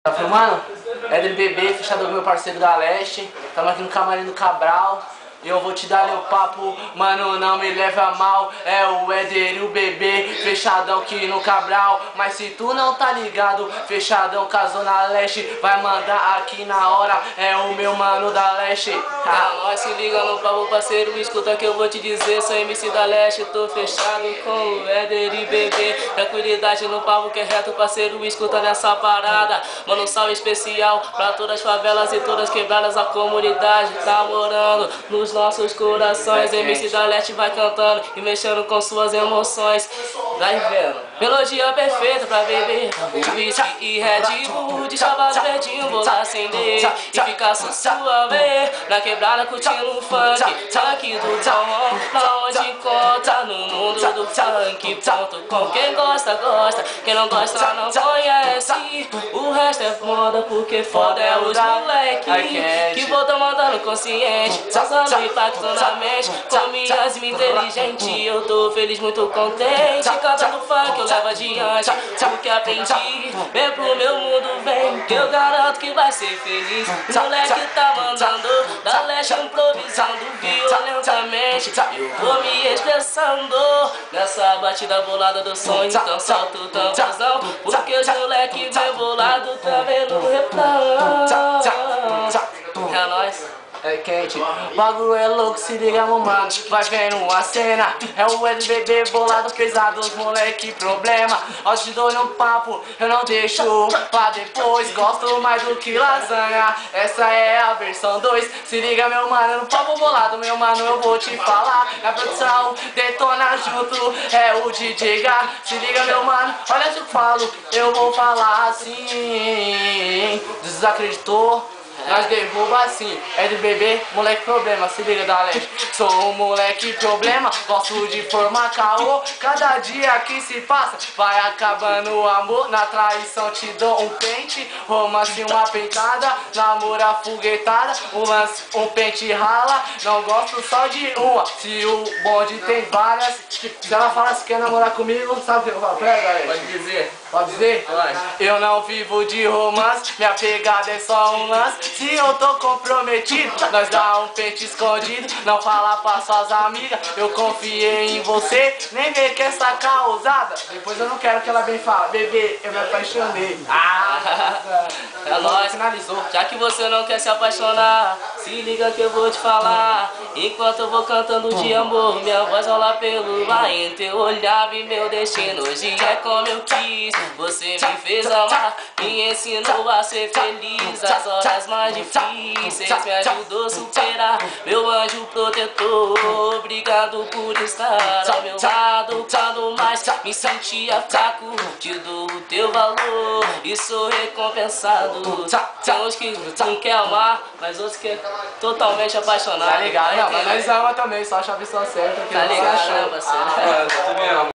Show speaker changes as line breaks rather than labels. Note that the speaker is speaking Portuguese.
Tá filmando? É DBB, fechado com meu parceiro da Leste. Tamo aqui no camarim do Cabral. E eu vou te dar o papo, mano, não me leva a mal. É o Éder e o bebê, fechadão aqui no Cabral. Mas se tu não tá ligado, fechadão com a Zona Leste, vai mandar aqui na hora, é o meu mano da Leste.
Nós se liga no papo, parceiro, escuta que eu vou te dizer. Sou MC da Leste, tô fechado com o Éder e bebê. Tranquilidade no papo que é reto, parceiro, escuta nessa parada. Mano, um salve especial pra todas as favelas e todas quebradas. A comunidade tá morando nos nossos corações. MC da Leste vai cantando e mexendo com suas emoções. Vai vendo, melodia perfeita pra beber whisky e Red Bull. De chavado verdinho vou lá acender e ficar suave na quebrada curtindo o funk. Funk do bom, na onde encontra no mundo do funk. Ponto com quem gosta, gosta, quem não gosta não conhece. O resto é foda porque foda é os moleque que voltam mandando consciente, passando impactando a mente com minhas inteligente. Eu tô feliz, muito contente, cantando funk eu levo adiante o que aprendi. Vem pro meu mundo, vem, que eu garanto que vai ser feliz. O moleque tá mandando da Leste, improvisando violentamente. Eu vou me expressando nessa batida bolada do sonho. Então solto tambozão, porque os moleque bem bolado também no refrão. É nóis.
É quente, bagulho é louco, se liga meu mano, vai vendo a cena. É o LBB bolado pesado, os moleque problema. Ó, te dou no papo, eu não deixo pra depois. Gosto mais do que lasanha, essa é a versão 2. Se liga meu mano, no papo bolado, meu mano, eu vou te falar. A produção detona junto, é o DJ Gá. Se liga meu mano, olha se eu falo, eu vou falar assim. Desacreditou? Nós derruba assim, é de bebê, moleque problema, se liga da Leste. Sou um moleque problema, gosto de formar caô. Cada dia que se passa, vai acabando o amor. Na traição te dou um pente, romance uma pentada, namoro afoguetada, um lance, um pente rala. Não gosto só de uma, se o bonde tem várias. Se ela fala se quer namorar comigo, sabe o que eu falo pra ela, galera?
Pode dizer.
Pode dizer?
Pode.
Eu não vivo de romance, minha pegada é só um lance. Se eu tô comprometido, nós dá um pente escondido. Não fala pra suas amigas, eu confiei em você. Nem vê que essa causada, depois eu não quero que ela bem fale. Bebê, eu me apaixonei.
É nóis,
finalizou.
Já que você não quer se apaixonar, se liga que eu vou te falar. Enquanto eu vou cantando de amor, minha voz rola pelo ar. Em teu olhar vi meu destino, hoje é como eu quis. Você me fez amar, me ensinou a ser feliz. As horas mais difíceis me ajudou a superar. Meu anjo protetor, obrigado por estar ao meu lado. Quando mais me sentia fraco, te dou o teu valor e sou recompensado. Tem uns que não quer amar, mas outros que é totalmente apaixonado.
Tá ligado, não, mas nós ama também, só acha a pessoa certa.
Tá ligado, né, parceiro?